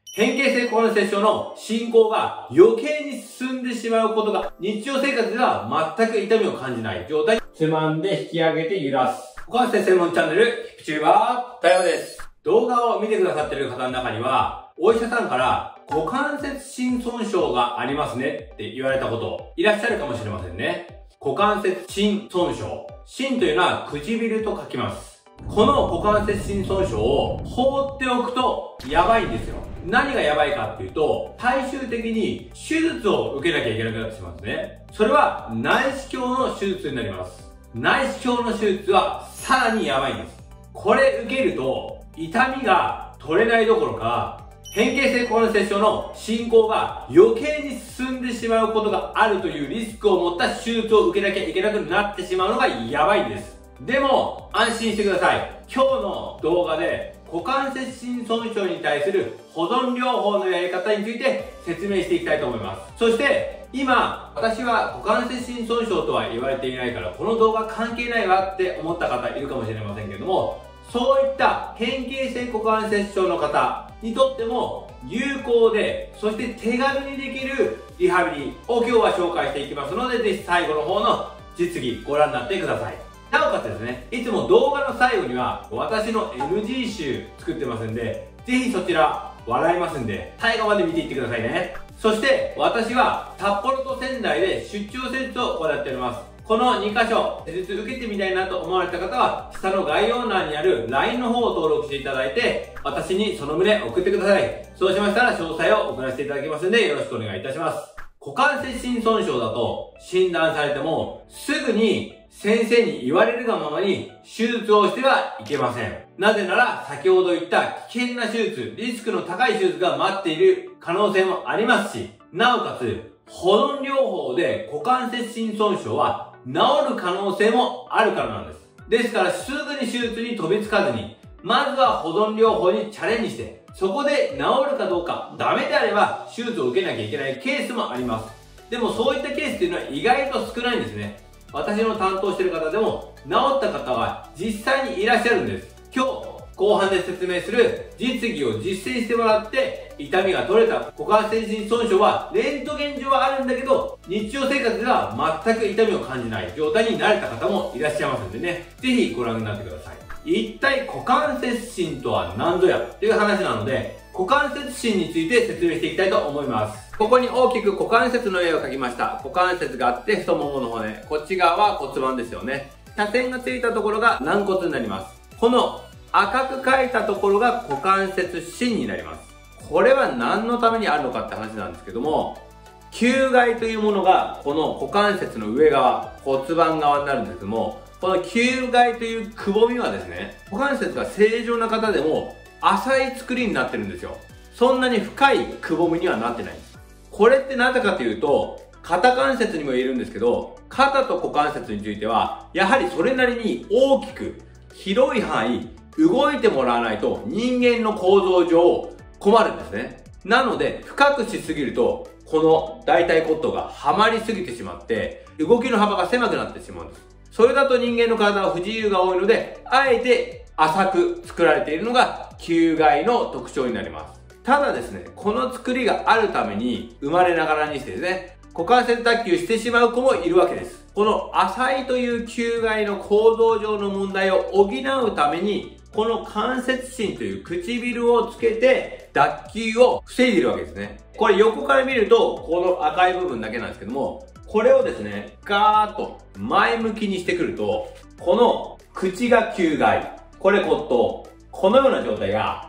変形性股関節症の進行が余計に進んでしまうことが日常生活では全く痛みを感じない状態につまんで引き上げて揺らす股関節専門チャンネルヒプチューバー太陽です。動画を見てくださっている方の中にはお医者さんから股関節心損傷がありますねって言われたこといらっしゃるかもしれませんね。股関節心損傷、心というのは唇と書きます。この股関節心損傷を放っておくとやばいんですよ。何がやばいかっていうと、最終的に手術を受けなきゃいけなくなってしまうんですね。それは内視鏡の手術になります。内視鏡の手術はさらにやばいんです。これ受けると痛みが取れないどころか、変形性股関節症の進行が余計に進んでしまうことがあるというリスクを持った手術を受けなきゃいけなくなってしまうのがやばいんです。でも安心してください。今日の動画で股関節心損傷に対する保存療法のやり方について説明していきたいと思います。そして今私は股関節心損傷とは言われていないからこの動画関係ないわって思った方いるかもしれませんけども、そういった変形性股関節症の方にとっても有効で、そして手軽にできるリハビリを今日は紹介していきますので、ぜひ最後の方の実技ご覧になってください。なおかつですね、いつも動画の最後には私の NG 集作ってますんで、ぜひそちら笑いますんで最後まで見ていってくださいね。そして私は札幌と仙台で出張施術を行っております。この2箇所施術受けてみたいなと思われた方は下の概要欄にある LINE の方を登録していただいて、私にその旨送ってください。そうしましたら詳細を送らせていただきますのでよろしくお願いいたします。股関節心損傷だと診断されてもすぐに先生に言われるがままに手術をしてはいけません。なぜなら先ほど言った危険な手術、リスクの高い手術が待っている可能性もありますし、なおかつ保存療法で股関節心損傷は治る可能性もあるからなんです。ですからすぐに手術に飛びつかずに、まずは保存療法にチャレンジして、そこで治るかどうか、ダメであれば手術を受けなきゃいけないケースもあります。でもそういったケースっていうのは意外と少ないんですね。私の担当している方でも治った方は実際にいらっしゃるんです。今日後半で説明する実技を実践してもらって痛みが取れた股関節心損傷はレントゲン上はあるんだけど日常生活では全く痛みを感じない状態になれた方もいらっしゃいますんでね、ぜひご覧になってください。一体股関節心とは何ぞやっていう話なので、股関節心について説明していきたいと思います。ここに大きく股関節の絵を描きました。股関節があって太ももの骨、こっち側は骨盤ですよね。斜線がついたところが軟骨になります。この赤く描いたところが股関節心になります。これは何のためにあるのかって話なんですけども、球外というものがこの股関節の上側、骨盤側になるんですけども、この球外というくぼみはですね、股関節が正常な方でも浅い作りになってるんですよ。そんなに深いくぼみにはなってないんです。これってなぜかというと、肩関節にも言えるんですけど、肩と股関節については、やはりそれなりに大きく、広い範囲、動いてもらわないと人間の構造上困るんですね。なので、深くしすぎると、この大腿骨頭がはまりすぎてしまって、動きの幅が狭くなってしまうんです。それだと人間の体は不自由が多いので、あえて浅く作られているのが球外の特徴になります。ただですね、この作りがあるために生まれながらにしてですね、股関節脱臼してしまう子もいるわけです。この浅いという球外の構造上の問題を補うために、この関節芯という唇をつけて脱臼を防いでいるわけですね。これ横から見ると、この赤い部分だけなんですけども、これをですね、ガーッと前向きにしてくると、この口が球外、これ骨頭、このような状態が、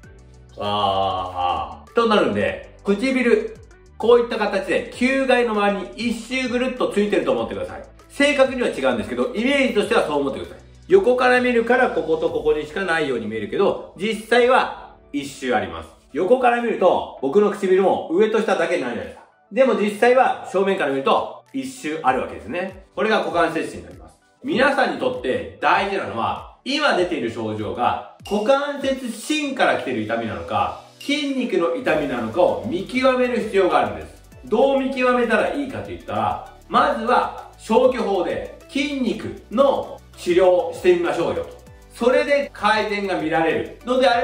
となるんで、唇、こういった形で球外の周りに一周ぐるっとついてると思ってください。正確には違うんですけど、イメージとしてはそう思ってください。横から見るからこことここにしかないように見えるけど、実際は一周あります。横から見ると、僕の唇も上と下だけになるじゃないですか。でも実際は正面から見ると一周あるわけですね。これが股関節心になります。皆さんにとって大事なのは、今出ている症状が股関節心から来ている痛みなのか、筋肉の痛みなのかを見極める必要があるんです。どう見極めたらいいかといったら、まずは消去法で筋肉の治療をしてみましょうよと。それで改善が見られるのであれば、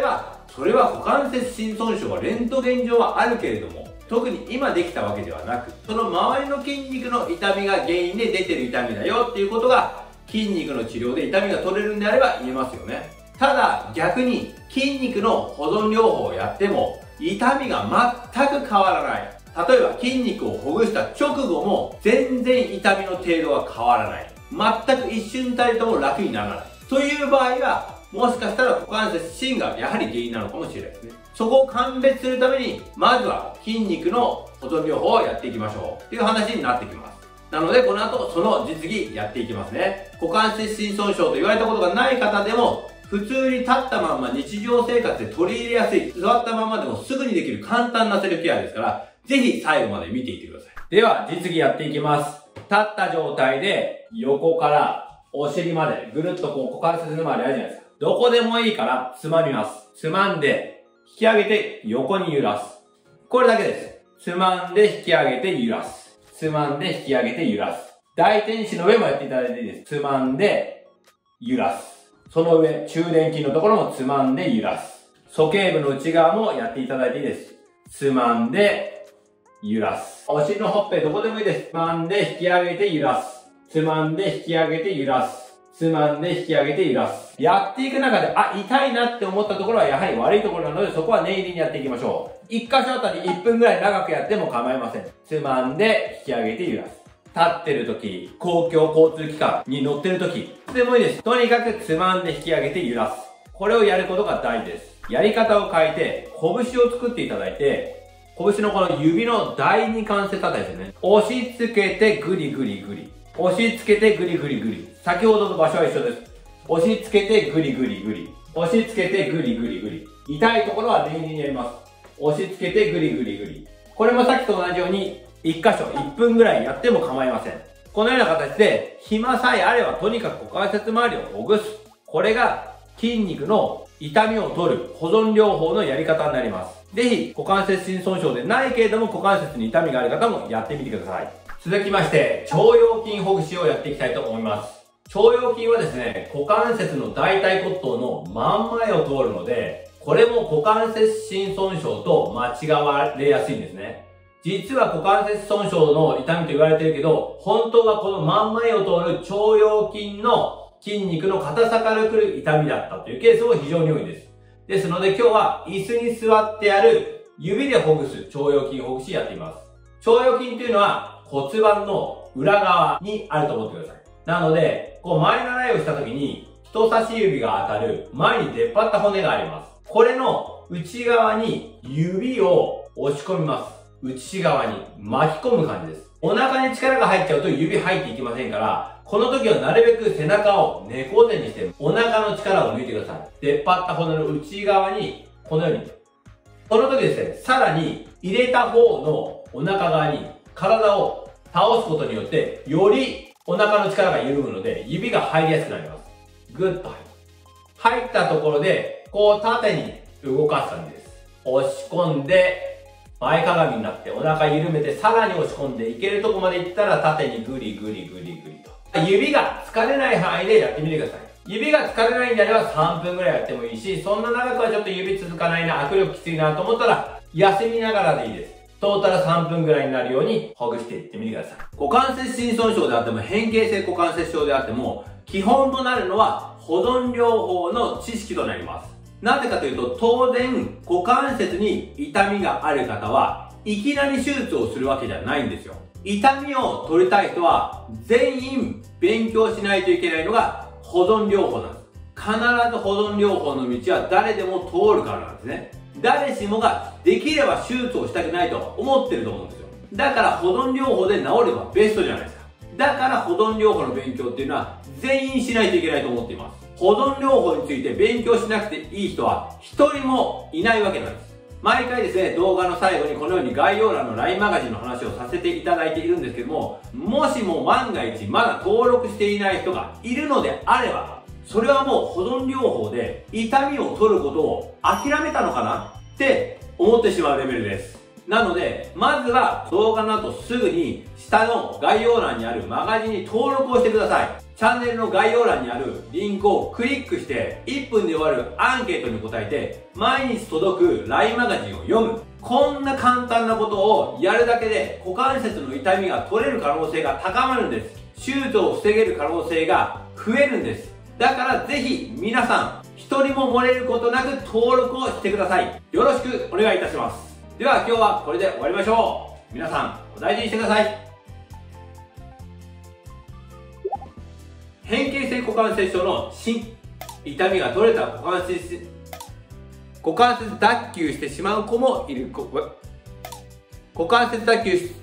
それは股関節心損傷はレントゲン上はあるけれども、特に今できたわけではなく、その周りの筋肉の痛みが原因で出てる痛みだよっていうことが、筋肉の治療で痛みが取れるんであれば言えますよね。ただ逆に筋肉の保存療法をやっても痛みが全く変わらない。例えば筋肉をほぐした直後も全然痛みの程度は変わらない。全く一瞬たりとも楽にならない。という場合は、もしかしたら股関節心がやはり原因なのかもしれないですね。そこを鑑別するために、まずは筋肉の保存療法をやっていきましょうっていう話になってきます。なのでこの後その実技やっていきますね。股関節心損傷と言われたことがない方でも、普通に立ったまんま日常生活で取り入れやすい、座ったままでもすぐにできる簡単なセルフケアですから、ぜひ最後まで見ていってください。では、実技やっていきます。立った状態で横からお尻までぐるっとこう股関節の周りあるじゃないですか。どこでもいいからつまみます。つまんで、引き上げて横に揺らす。これだけです。つまんで引き上げて揺らす。つまんで引き上げて揺らす。大天使の上もやっていただいていいです。つまんで揺らす。その上、中殿筋のところもつまんで揺らす。鼠径部の内側もやっていただいていいです。つまんで揺らす。お尻のほっぺどこでもいいです。つまんで引き上げて揺らす。つまんで引き上げて揺らす。つまんで引き上げて揺らす。やっていく中で、あ、痛いなって思ったところはやはり悪いところなので、そこは念入りにやっていきましょう。1箇所あたり1分ぐらい長くやっても構いません。つまんで引き上げて揺らす。立ってる時、公共交通機関に乗ってる時、いつでもいいです。とにかくつまんで引き上げて揺らす。これをやることが大事です。やり方を変えて、拳を作っていただいて、拳のこの指の第二関節あたりですね。押し付けてグリグリグリ。押し付けてグリグリグリ。先ほどと場所は一緒です。押し付けてグリグリグリ。押し付けてグリグリグリ。痛いところは念入りにやります。押し付けてグリグリグリ。これもさっきと同じように、1箇所1分ぐらいやっても構いません。このような形で、暇さえあればとにかく股関節周りをほぐす。これが筋肉の痛みを取る保存療法のやり方になります。ぜひ、股関節心損傷でないけれども股関節に痛みがある方もやってみてください。続きまして、腸腰筋ほぐしをやっていきたいと思います。腸腰筋はですね、股関節の大腿骨頭の真ん前を通るので、これも股関節心損傷と間違われやすいんですね。実は股関節損傷の痛みと言われてるけど、本当はこの真ん前を通る腸腰筋の筋肉の硬さから来る痛みだったというケースも非常に多いです。ですので今日は椅子に座ってやる指でほぐす腸腰筋ほぐしやっています。腸腰筋というのは骨盤の裏側にあると思ってください。なので、こう前習いをした時に人差し指が当たる前に出っ張った骨があります。これの内側に指を押し込みます。内側に巻き込む感じです。お腹に力が入っちゃうと指入っていきませんから、この時はなるべく背中を猫背にしてお腹の力を抜いてください。出っ張った骨の内側に、このように。この時ですね、さらに入れた方のお腹側に体を倒すことによって、よりお腹の力が緩むので、指が入りやすくなります。ぐっと入ったところで、こう縦に動かす感じです。押し込んで、前かがみになってお腹緩めてさらに押し込んでいけるとこまでいったら縦にグリグリグリグリと。指が疲れない範囲でやってみてください。指が疲れないんであれば3分ぐらいやってもいいし、そんな長くはちょっと指続かないな、握力きついなと思ったら休みながらでいいです。トータル3分ぐらいになるようにほぐしていってみてください。股関節心損傷であっても変形性股関節症であっても基本となるのは保存療法の知識となります。なぜかというと、当然、股関節に痛みがある方は、いきなり手術をするわけじゃないんですよ。痛みを取りたい人は、全員勉強しないといけないのが保存療法なんです。必ず保存療法の道は誰でも通るからなんですね。誰しもができれば手術をしたくないと思ってると思うんですよ。だから保存療法で治ればベストじゃないですか。だから保存療法の勉強っていうのは全員しないといけないと思っています。保存療法について勉強しなくていい人は一人もいないわけなんです。毎回ですね、動画の最後にこのように概要欄の LINE マガジンの話をさせていただいているんですけども、もしも万が一まだ登録していない人がいるのであれば、それはもう保存療法で痛みを取ることを諦めたのかなって思ってしまうレベルです。なので、まずは動画の後すぐに下の概要欄にあるマガジンに登録をしてください。 チャンネルの概要欄にあるリンクをクリックして1分で終わるアンケートに答えて毎日届く LINE マガジンを読む。こんな簡単なことをやるだけで股関節の痛みが取れる可能性が高まるんです。手術を防げる可能性が増えるんです。だからぜひ皆さん一人も漏れることなく登録をしてください。よろしくお願いいたします。では今日はこれで終わりましょう。皆さんお大事にしてください。変形性股関節症の痛みが取れた股関節脱臼してしまう子もいる。股関節脱臼